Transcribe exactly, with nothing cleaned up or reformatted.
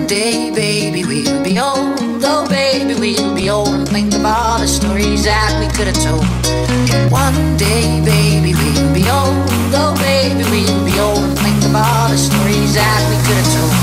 day, baby, we'll be old. Oh, baby, we'll be old and think of all the stories that we could have told. One day, baby, we'll be old. Oh, baby, we'll be old and think of all the stories that we could have told.